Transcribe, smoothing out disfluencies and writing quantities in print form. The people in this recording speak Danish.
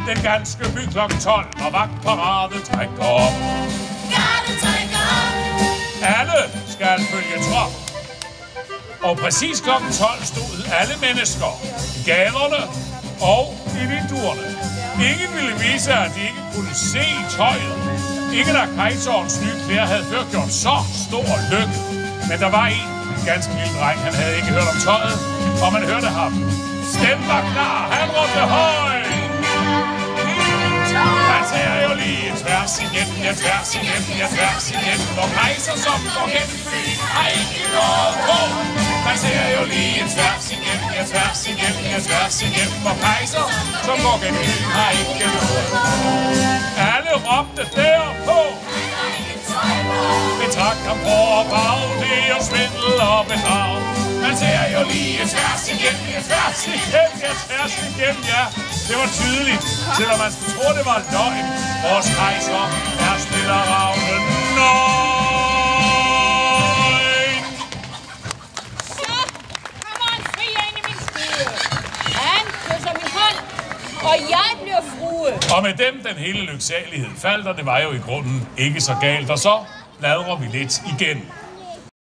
Den ganske by klokken 12, og vagtparade trækker op. Alle skal følge trop. Og præcis klokken 12 stod alle mennesker i gaderne og i vinduerne. Ingen ville vise, at de ikke kunne se tøjet. Ingen af kejserens nye klæder havde før gjort så stor lykke. Men der var en ganske lille dreng, han havde ikke hørt om tøjet, og man hørte ham. Stemmen var klar, han råbte højt. Han tager jo lige tværs igen, ja tværs igen, ja tværs igen. Hvor kejser som går gennem byen har ikke noget på. Man ser jo lige tværs igen, ja tværs igen, ja tværs igen. Hvor kejser som går gennem byen har ikke noget på. Alle råbte derpå. Betragt ham for at brage, det er jo svindel og bedrag. Man ser jo lige tværs igen, ja tværs igen, ja tværs igen, ja. Det var tydeligt, selvom man skulle tro, det var løgn. Vores kejser er spiller ravnen nøgen. Så kommer en frier ind i min stue. Han kysser min hånd, og jeg bliver frue. Og med dem den hele lyksalighed faldt, og det var jo i grunden ikke så galt. Og så bladrer vi lidt igen.